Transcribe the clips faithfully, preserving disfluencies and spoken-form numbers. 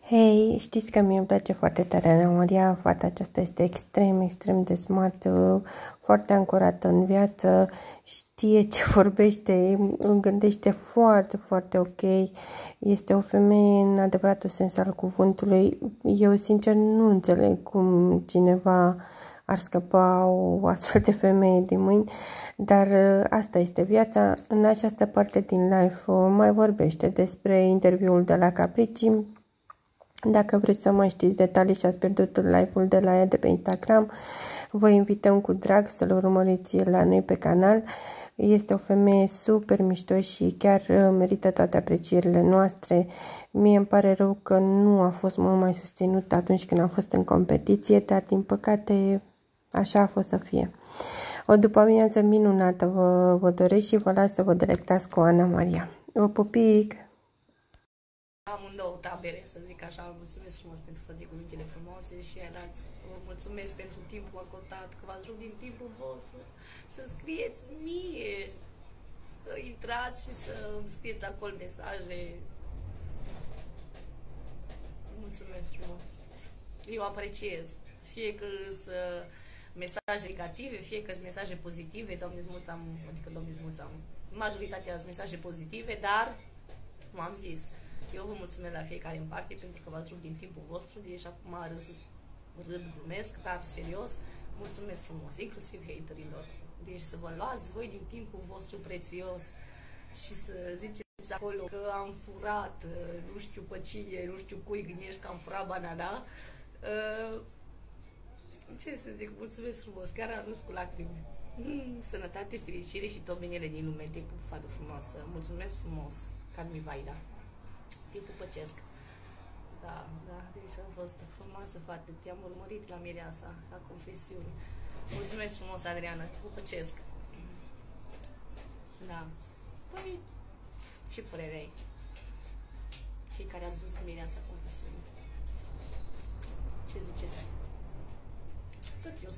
Hei, știți că mie îmi place foarte tare Ana Maria, fata aceasta este extrem, extrem de smart, foarte ancorată în viață, știe ce vorbește, îmi gândește foarte, foarte ok, este o femeie în adevăratul sens al cuvântului. Eu, sincer, nu înțeleg cum cineva ar scăpa o astfel de femeie din mâini, dar asta este viața. În această parte din live mai vorbește despre interviul de la Caprici. Dacă vreți să mai știți detalii și ați pierdut live-ul de la ea de pe Instagram, vă invităm cu drag să-l urmăriți la noi pe canal. Este o femeie super mișto și chiar merită toate aprecierile noastre. Mie îmi pare rău că nu a fost mult mai susținută atunci când a fost în competiție, dar din păcate așa a fost să fie. O după-amiază minunată vă, vă doresc și vă las să vă delectați cu Ana Maria. Vă pupic! Amândouă tabere, să zic așa. Mulțumesc frumos pentru toate cuvintele frumoase și alți. Vă mulțumesc pentru timpul acordat, că v-ați rupt din timpul vostru să scrieți mie, să intrați și să scrieți acolo mesaje. Mulțumesc frumos. Eu apreciez. Fie că sunt mesaje negative, fie că sunt mesaje pozitive, Doamne-ți mulțam, adică Doamne-ți mulțam. Majoritatea sunt mesaje pozitive, dar, cum am zis, eu vă mulțumesc la fiecare în parte pentru că v-ați rupt din timpul vostru, deci acum râs, râd, glumesc, dar serios, mulțumesc frumos, inclusiv haterilor. Deci să vă luați voi din timpul vostru prețios și să ziceți acolo că am furat, nu știu pe cine, nu știu cui gândești că am furat banana. Uh, ce să zic, mulțumesc frumos, chiar am râs cu lacrimi. Sănătate, fericire și tot binele din lume, timpul fată frumoasă. Mulțumesc frumos, Carmi Vaida. Timpul păcesc. Da, da, deci a fost frumoasă fată. Te-am urmărit la Mireasa, la confesiuni. Mulțumesc frumos, Adriana, timpul păcesc. Da. Păi, ce părere ai? Cei care ați văzut Mireasa confesiuni. Ce ziceți? Tot eu.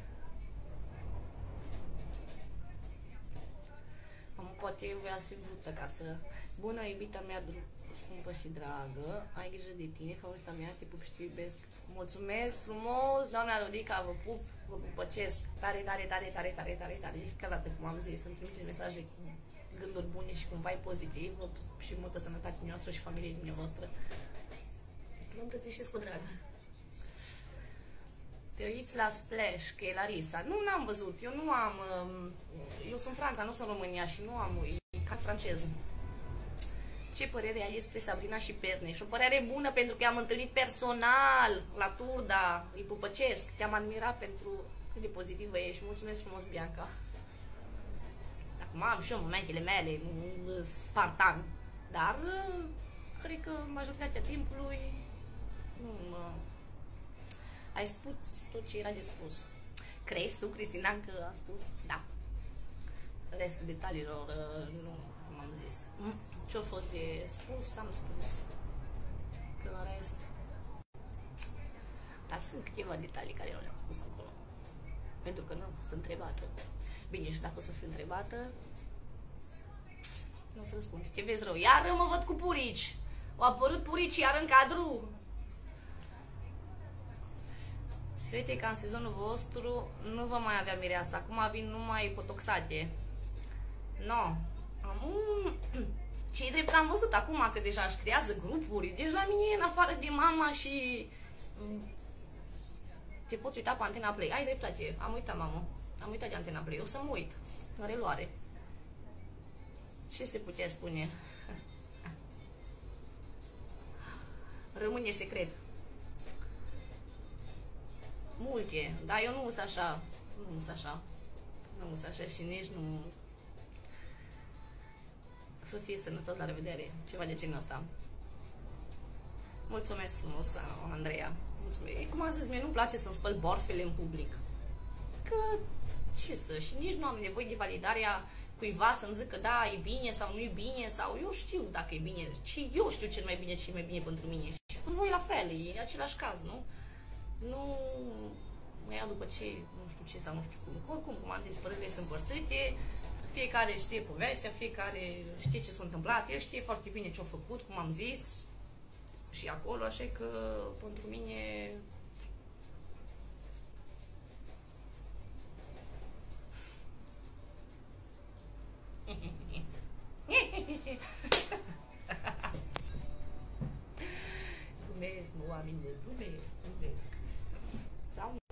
Am poate voia să fiu vrută ca să... Bună, iubita mea, scumpă și dragă, ai grijă de tine, favorita mea, te pup și te iubesc. Mulțumesc frumos, doamna Rodica, vă pup, vă pupăcesc. Tare, tare, tare, tare, tare, tare, tare. De fiecare dată, cum am zis, să-mi trimiteți mesaje cu gânduri bune și cu un vibe pozitiv. Vă pup și multă sănătate noastră și familiei dumneavoastră. Vă îmbrățișez cu drag. Te uiți la Splash, că e Larisa. Nu, n-am văzut. Eu nu am... Eu sunt Franța, nu sunt România și nu am... E ca francez. Ce părere ai despre Sabrina și Perneș? O părere bună pentru că am întâlnit personal la Turda. Îi pupăcesc. Te-am admirat pentru cât de pozitivă ești. Mulțumesc frumos, Bianca. Acum am și eu momentele mele, spartan. Dar cred că majoritatea timpului nu mă... Ai spus tot ce era de spus. Crezi tu, Cristina, că a spus? Da. Restul detaliilor, nu, cum am zis. Ce-a fost de spus, am spus. Că în rest... Dar sunt câteva detalii care nu le-am spus acolo. Pentru că nu am fost întrebată. Bine, și dacă o să fiu întrebată, nu o să răspund. Ce vezi rău? Iar mă văd cu purici. Au apărut purici iar în cadru. Fete, ca în sezonul vostru nu vă mai avea Mireasa. Acum vin numai potoxate. No. Am... Ce-i drept că am văzut acum că deja își creează grupuri. Deci la mine, în afară de mama și... Te poți uita pe Antena Play. Ai dreptate. Am uitat, mamă. Am uitat de Antena Play. O să mă uit. În reluare. Ce se putea spune? Rămâne secret. Multe, dar eu nu sunt așa, nu sunt așa, nu sunt așa și nici nu... Să fie sănătos, la revedere, ceva de genul ăsta. Mulțumesc frumos, Andreea, mulțumesc. Cum am zis, mie nu-mi place să-mi spăl borfele în public. Că, ce să, și nici nu am nevoie de validarea cuiva să-mi zică da, e bine sau nu e bine, sau eu știu dacă e bine, ci eu știu cel mai bine, ce e mai bine pentru mine. Și cu voi la fel, e același caz, nu? Nu mă iau după ce, nu știu ce sau nu știu cum. Oricum, cum am zis, părerile sunt împărțite, fiecare știe povestea, fiecare știe ce s-a întâmplat, el știe foarte bine ce a făcut, cum am zis. și acolo, așa că pentru mine glumesc, mă, oameni, glumesc, glumesc. Sau nu.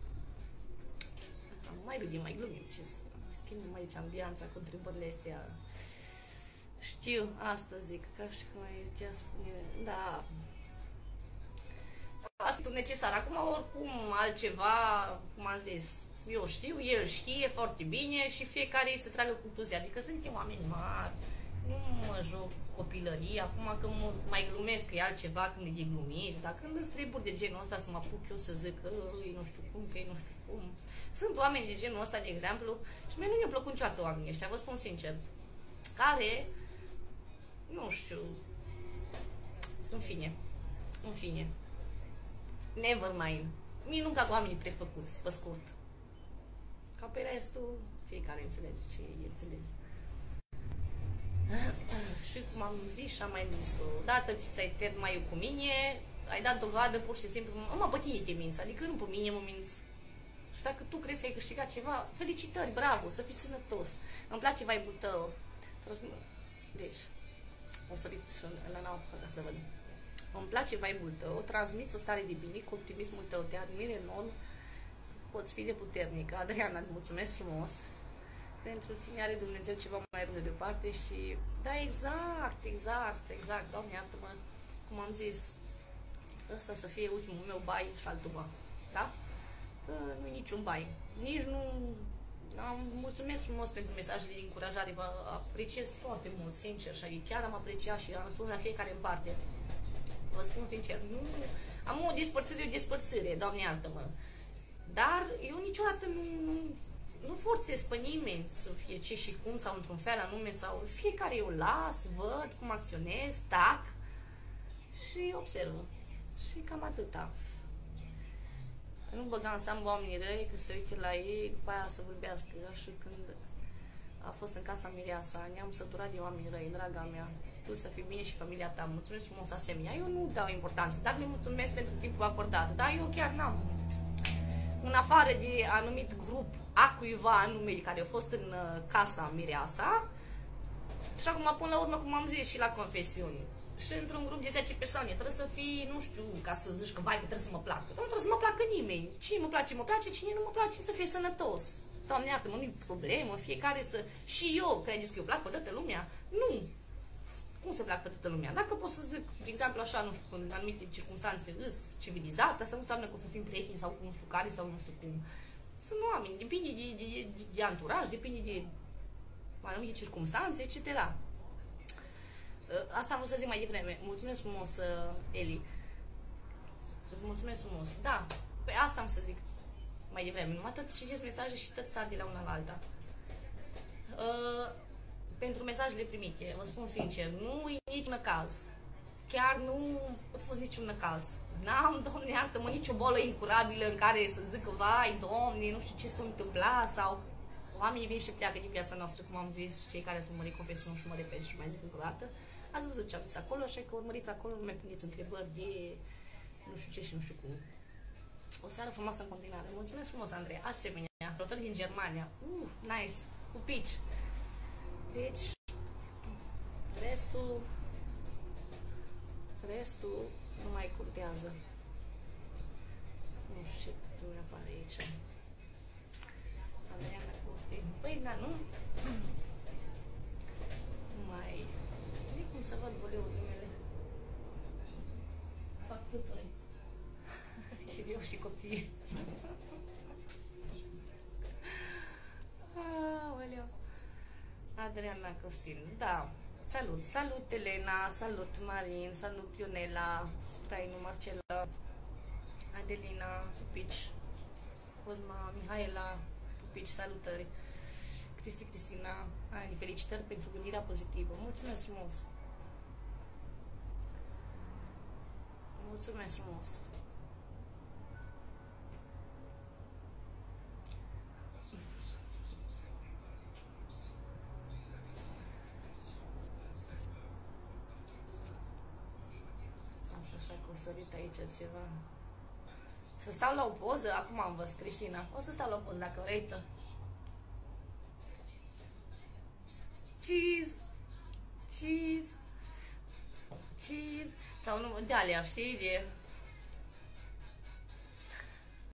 Mai râdim, mai glumim, ce să schimbăm aici ambianța cu întrebările astea. Știu, asta zic, ca și cum ce spune, da. Asta e necesar. Acum, oricum, altceva, cum am zis, eu știu, el știe foarte bine și fiecare să tragă concluzia. Adică suntem oameni mari, nu mă joc copilărie, acum că mă, mai glumesc că e altceva când e de glumit, dar când îți treburi de genul ăsta să mă apuc eu să zic că e nu știu cum, că e nu știu cum. Sunt oameni de genul ăsta, de exemplu, și mie nu mi-a plăcut niciodată oamenii ăștia, vă spun sincer, care, nu știu, în fine, în fine, never mind. Mie nu-mi plac oamenii prefăcuți, pe scurt. Ca pe restul, fiecare înțelege ce e înțeles. Și cum am zis și am mai zis, odată ce ți-ai tăiat maiul cu mine, ai dat dovadă pur și simplu, mă, pe tine te minți, adică nu pe mine mă minți. Și dacă tu crezi că ai câștigat ceva, felicitări, bravo, să fii sănătos. Îmi place vibe-ul tău. Deci, o sărit și la n-am ca să văd. Îmi place vibe-ul tău, transmiți o stare de bine, cu optimismul tău, te admir enorm, poți fi de puternică. Adriana, îți mulțumesc frumos. Pentru tine are Dumnezeu ceva mai bun de departe și... Da, exact, exact, exact, Doamne, iartă-mă, cum am zis, ăsta să fie ultimul meu bai și altul bă, da? Că nu-i niciun bai. Nici nu... Am mulțumesc frumos pentru mesajele de încurajare, vă apreciez foarte mult, sincer, și chiar am apreciat și am spus la fiecare în parte. Vă spun sincer, nu... Am o despărțire, o despărțire, Doamne, iartă-mă. Dar eu niciodată nu... nu Nu forțez pe nimeni să fie ce și cum sau într-un fel anume sau fiecare eu las, văd cum acționez, tac și observ. Și cam atâta. Nu băga în seamă oamenii răi, că se uite la ei, după aia să vorbească. Și când a fost în casa Mireasa, ne-am săturat de oameni răi, draga mea. Tu să fii bine și familia ta. Mulțumesc frumos asemenea. Eu nu dau importanță, dar le mulțumesc pentru timpul acordat. Dar eu chiar n-am. În afară de anumit grup a cuiva anume care a fost în uh, casa Mireasa și acum până la urmă, cum am zis și la confesiuni și într-un grup de zece persoane trebuie să fii, nu știu, ca să zici că vai, trebuie să mă placă, nu trebuie să mă placă nimeni, cine mă place, mă place, cine nu mă place să fie sănătos. Doamne iartă-mă, nu-i problemă, fiecare să... Și eu, credeți că eu plac pe toată lumea? Nu! Cum să plac pe toată lumea? Dacă pot să zic, de exemplu, așa, nu știu, în anumite circunstanțe îs civilizată, asta nu înseamnă că o să fim prieteni sau cu nu știu care sau nu știu cum. Sunt oameni, depinde de, de, de, de anturaj, depinde de anumite circunstanțe, et cetera. Asta am vrut să zic mai devreme. Mulțumesc frumos, Eli. Îți mulțumesc frumos. Da, pe asta am să zic mai devreme. Numai tot citesc mesaje și tot sar de la una la alta. Uh, pentru mesajele primite, vă spun sincer, nu e niciun caz. Chiar nu a fost niciun caz. N-am, Doamne iartă-mă, nicio bolă incurabilă în care să zic că, vai, Doamne, nu știu ce s-a întâmplat sau... Oamenii vin și pleacă din viața noastră, cum am zis, cei care sunt mări confesiuni și mă repet și mai zic încă o dată. Ați văzut ce am zis acolo, așa că urmăriți acolo, nu mai puneți întrebări de nu știu ce și nu știu cum. O seară frumoasă în continuare. Mulțumesc frumos, Andrei. Asemenea, rotor din Germania. Uh, nice. Cu pici. Deci, restul, restul nu mai contează. Nu știu ce mi apare aici. Andreea Costin. Păi, da, nu? Nu mai... Nu cum să văd voleurile mele. Fac fluturi. Și eu și copiii. Aoleu. Adriana Costin, da. Salut, salut Elena, salut Marin, salut Ionela, Strainu, Marcela, Adelina, Pupici, Cosma, Mihaela, Pupici, salutări, Cristi, Cristina, Ani, felicitări pentru gândirea pozitivă. Mulțumesc frumos! Mulțumesc frumos! cu sărit aici ceva. Să stau la o poză? Acum am văzut, Cristina. O să stau la o poză dacă vrei tu. Cheese! Cheese! Cheese! Sau nu, de alea, știi? De